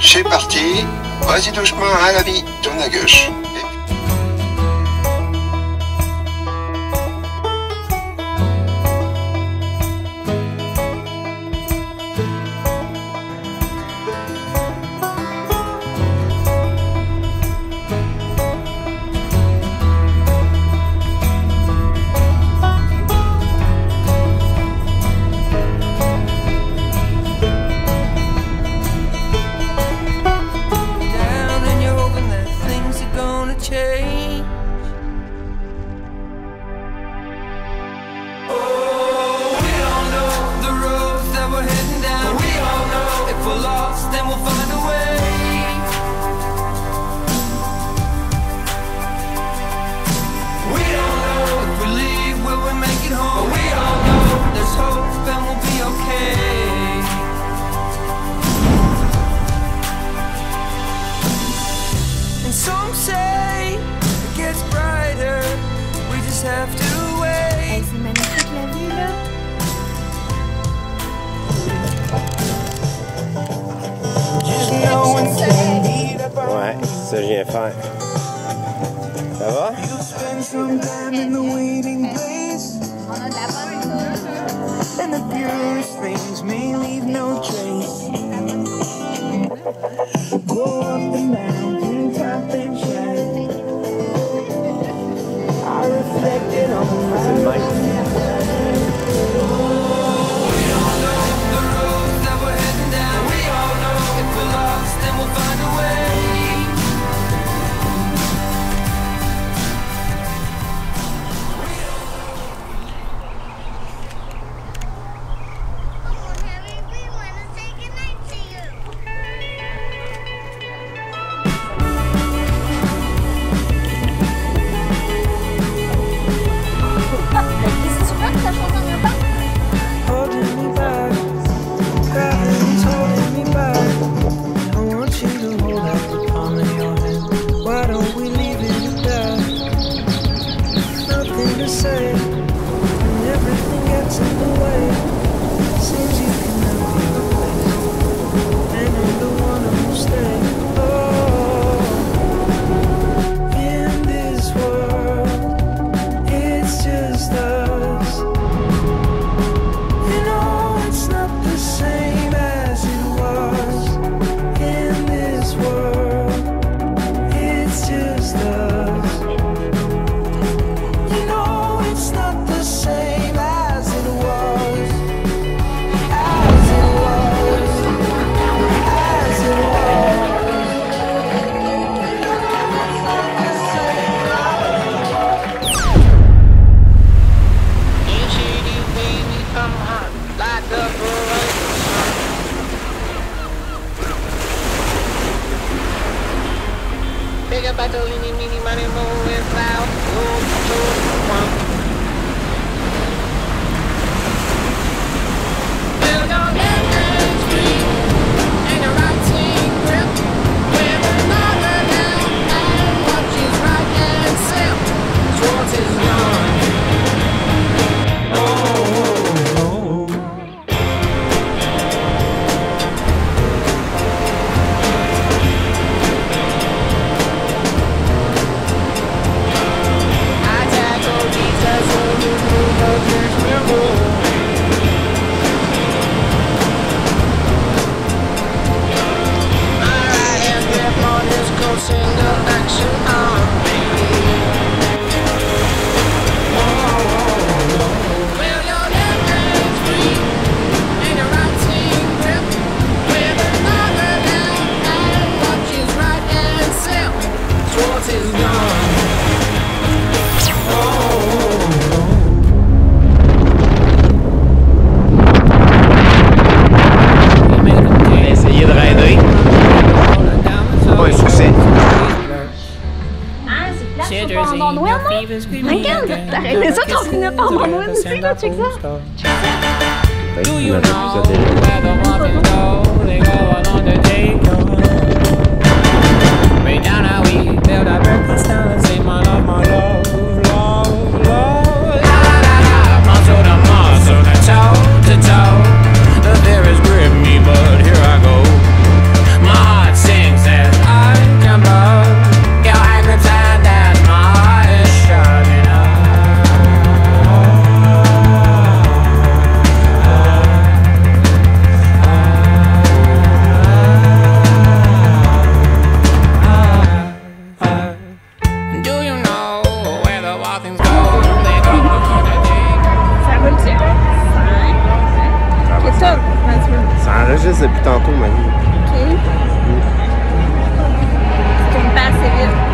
c'est parti. Vas-y doucement, hein, l'ami. Tourne à gauche. C'est magnifique la vue là. Ouais, c'est ça que je viens faire. Ça va? On a de la bonne. And the purest things may leave no trace. Go up the mountain top and shine. I reflected on C'est le même. Regarde, t'aurais aimé ça qu'on finisse par mon noix aussi, là, check ça. Do you know where the woman go? They go on the day way down how we build our breakfast down and say my love, love, love. La la la, muscle to muscle, toe to toe. The fear has gripped me, but here I go. My heart's roule-tu? 5. Qu'est-ce que ça? Ça enregistre depuis tantôt, ma vie. OK. Tu tournes pas assez vite.